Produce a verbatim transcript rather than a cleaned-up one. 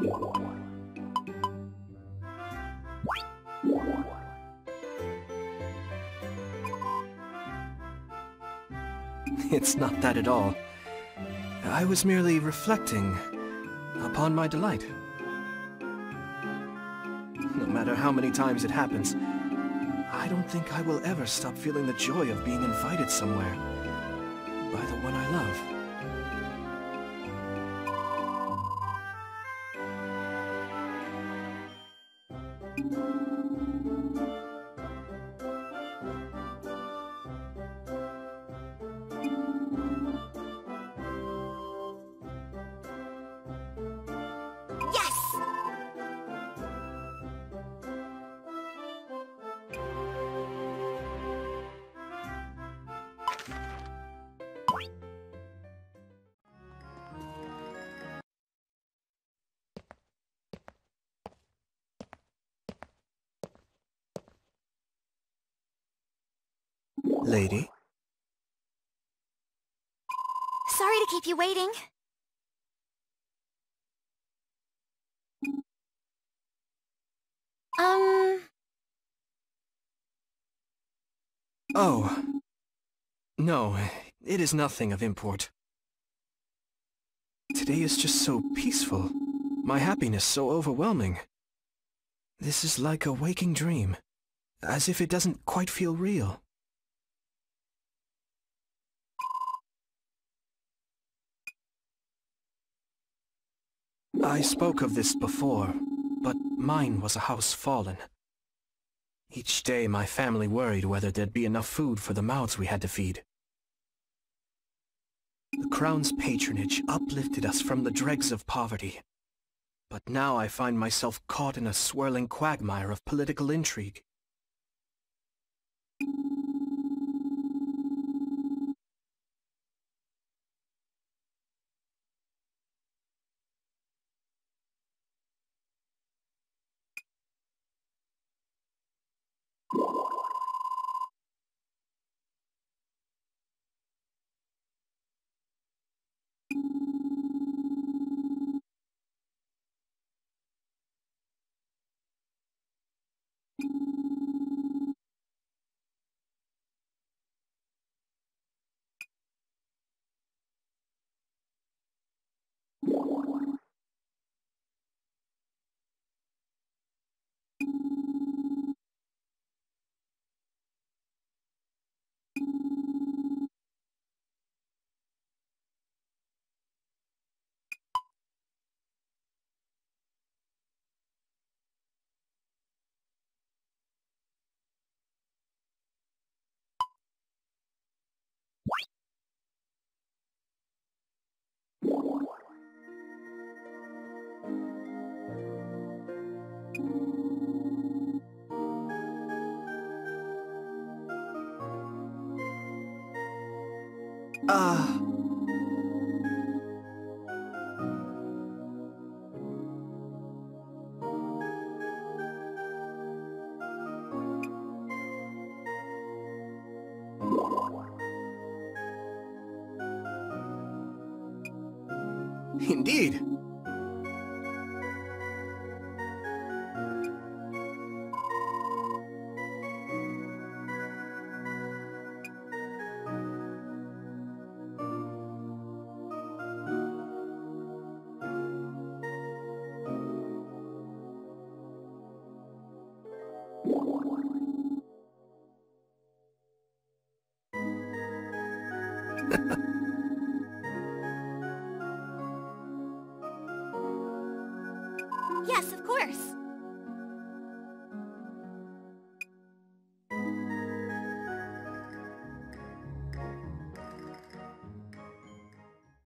It's not that at all. I was merely reflecting upon my delight. No matter how many times it happens, I don't think I will ever stop feeling the joy of being invited somewhere by the one I love. Lady? Sorry to keep you waiting. Um... Oh. No, it is nothing of import. Today is just so peaceful. My happiness so overwhelming. This is like a waking dream, as if it doesn't quite feel real. I spoke of this before, but mine was a house fallen. Each day my family worried whether there'd be enough food for the mouths we had to feed. The Crown's patronage uplifted us from the dregs of poverty. But now I find myself caught in a swirling quagmire of political intrigue. Ah. Indeed.